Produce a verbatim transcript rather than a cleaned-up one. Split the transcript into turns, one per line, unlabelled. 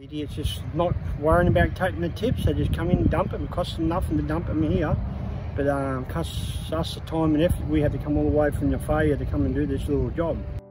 Idiots just not worrying about taking the tips. They just come in and dump them. It costs them nothing to dump them here, but um, costs us the time and effort. We have to come all the way from the failure to come and do this little job.